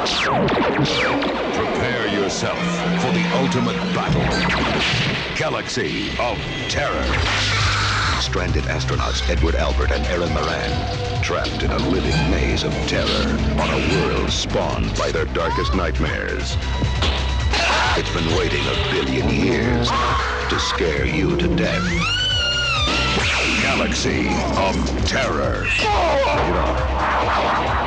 Prepare yourself for the ultimate battle. Galaxy of Terror. Stranded astronauts Edward Albert and Erin Moran, trapped in a living maze of terror on a world spawned by their darkest nightmares. It's been waiting 1 billion years to scare you to death. Galaxy of Terror.